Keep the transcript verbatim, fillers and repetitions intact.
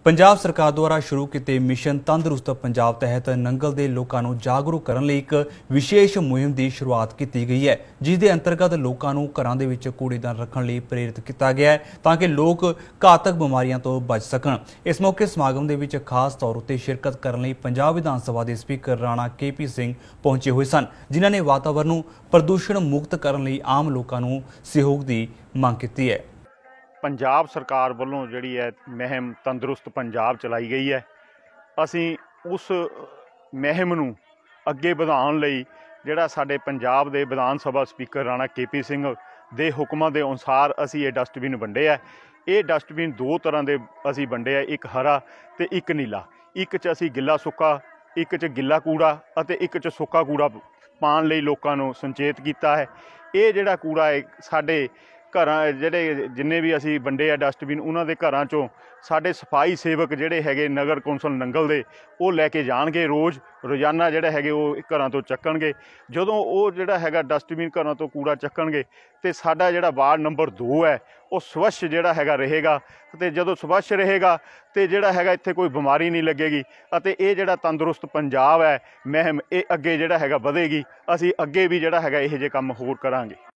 ਪੰਜਾਬ ਸਰਕਾਰ ਦੁਆਰਾ ਸ਼ੁਰੂ ਕੀਤੇ ਮਿਸ਼ਨ ਤੰਦਰੁਸਤ ਪੰਜਾਬ ਤਹਿਤ ਨੰਗਲ ਦੇ ਲੋਕਾਂ ਨੂੰ ਜਾਗਰੂਕ ਕਰਨ ਲਈ ਇੱਕ ਵਿਸ਼ੇਸ਼ ਮੁਹਿੰਮ ਦੀ ਸ਼ੁਰੂਆਤ ਕੀਤੀ ਗਈ ਹੈ, ਜਿਸ ਦੇ ਅੰਤਰਗਤ ਲੋਕਾਂ ਨੂੰ ਘਰਾਂ ਦੇ ਵਿੱਚ ਕੂੜੇਦਾਨ ਰੱਖਣ ਲਈ ਪ੍ਰੇਰਿਤ ਕੀਤਾ ਗਿਆ ਹੈ ਤਾਂ ਕਿ ਲੋਕ ਘਾਤਕ ਬਿਮਾਰੀਆਂ ਤੋਂ ਬਚ ਸਕਣ। ਇਸ ਮੌਕੇ ਸਮਾਗਮ ਦੇ ਵਿੱਚ ਖਾਸ ਤੌਰ ਉੱਤੇ ਸ਼ਿਰਕਤ ਕਰਨ ਲਈ ਪੰਜਾਬ ਵਿਧਾਨ ਸਭਾ ਦੇ speaker Rana K P Singh ਪਹੁੰਚੇ ਹੋਏ ਸਨ, ਜਿਨ੍ਹਾਂ ਨੇ ਵਾਤਾਵਰਨ ਨੂੰ ਪ੍ਰਦੂਸ਼ਣ ਮੁਕਤ ਕਰਨ ਲਈ ਆਮ ਲੋਕਾਂ ਨੂੰ ਸਹਿਯੋਗ ਦੀ ਮੰਗ ਕੀਤੀ ਹੈ। पंजाब सरकार वालों जिहड़ी है मुहिम तंदुरुस्त पंजाब चलाई गई है। असी उस मुहिम नूं अगे वधाउण लई जिहड़ा साडे पंजाब दे विधान सभा स्पीकर राणा के पी सिंह दे हुक्मां दे अनुसार असी ये डस्टबिन वंडे है। ये डस्टबिन दो तरह के असी वंडे है, एक हरा ते एक नीला। एक च असी गिला सुक्का, एक च गिला कूड़ा अते एक च सुक्का कूड़ा पाउण लई लोकां नूं संचेत कीता है। ये जिहड़ा कूड़ा है साडे घरां जिहड़े जिन्ने भी असी वंडे आ डस्टबिन उन्हां दे घरां चों साडे सफाई सेवक जिहड़े हैगे नगर कौंसल नंगल दे वो लैके जाणगे, रोज़ रोज़ाना जिहड़ा हैगे वो घरां तो चक्कणगे। जदों वो जिहड़ा हैगा डस्टबिन घरां तो कूड़ा चक्कणगे ते साडा जिहड़ा वार्ड नंबर दो है वो स्वच्छ जिहड़ा हैगा रहेगा ते जदों स्वच्छ रहेगा ते जिहड़ा हैगा इत्थे कोई बीमारी नहीं लगेगी अते ये जिहड़ा तंदुरुस्त पंजाब है मुहिम ये अगे जिहड़ा हैगा वधेगी। असी अगे भी जिहड़ा हैगा इहो जिहे काम होर करांगे।